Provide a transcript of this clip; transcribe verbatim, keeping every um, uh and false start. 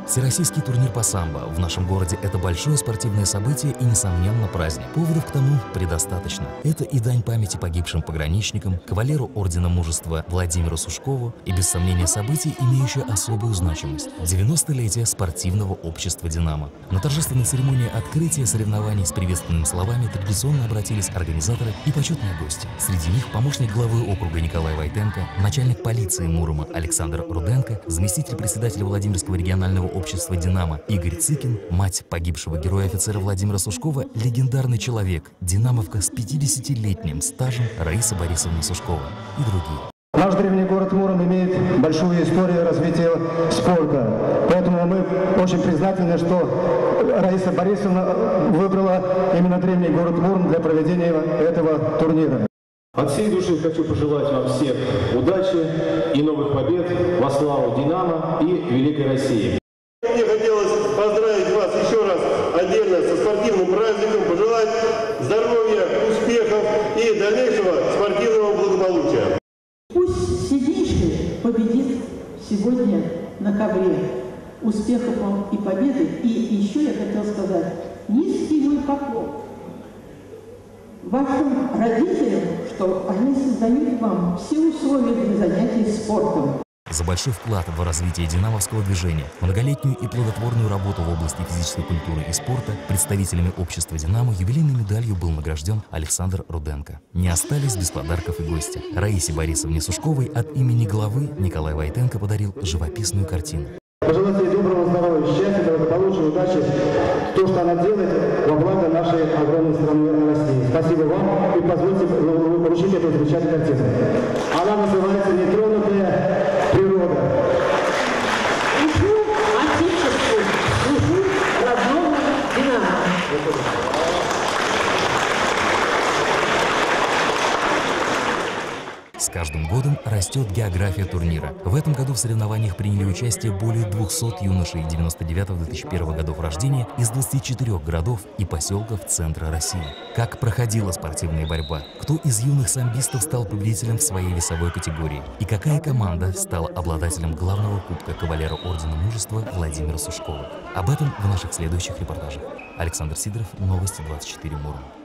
Всероссийский турнир по самбо в нашем городе – это большое спортивное событие и, несомненно, праздник. Поводов к тому предостаточно. Это и дань памяти погибшим пограничникам, кавалеру Ордена Мужества Владимиру Сушкову и, без сомнения, событие, имеющее особую значимость – девяностолетие спортивного общества «Динамо». На торжественной церемонии открытия соревнований с приветственными словами традиционно обратились организаторы и почетные гости. Среди них помощник главы округа Николай Войтенко, начальник полиции Мурома Александр Руденко, заместитель председателя Владимирского регионального общества «Динамо» Игорь Цыкин, мать погибшего героя-офицера Владимира Сушкова, легендарный человек, динамовка с пятидесятилетним стажем Раиса Борисовна Сушкова и другие. Наш древний город Муром имеет большую историю развития спорта, поэтому мы очень признательны, что Раиса Борисовна выбрала именно древний город Муром для проведения этого турнира. От всей души хочу пожелать вам всех удачи и новых побед во славу «Динамо» и Великой России. Мне хотелось поздравить вас еще раз отдельно со спортивным праздником, пожелать здоровья, успехов и дальнейшего спортивного благополучия. Пусть сильнейший победит сегодня на ковре. Успехов вам и победы. И еще я хотела сказать, низкий мой поклон вашим родителям, что они создают вам все условия для занятий спортом. За большой вклад в развитие динамовского движения, многолетнюю и плодотворную работу в области физической культуры и спорта представителями общества «Динамо» юбилейной медалью был награжден Александр Руденко. Не остались без подарков и гостя. Раисе Борисовне Сушковой от имени главы Николай Войтенко подарил живописную картину. Пожелать ей доброго здоровья, счастья, благополучия, удачи, то, что она делает во благо нашей огромной страны России. Спасибо вам и позвольте получить эту замечательную картину. Она называется «Нетронутая природа». Служу Отечеству, служу родному «Динамо». С каждым годом растет география турнира. В этом году в соревнованиях приняли участие более двухсот юношей девяносто девятого — две тысячи первого годов рождения из двадцати четырёх городов и поселков центра России. Как проходила спортивная борьба? Кто из юных самбистов стал победителем в своей весовой категории? И какая команда стала обладателем главного кубка кавалера Ордена Мужества Владимира Сушкова? Об этом в наших следующих репортажах. Александр Сидоров, Новости двадцать четыре Муром.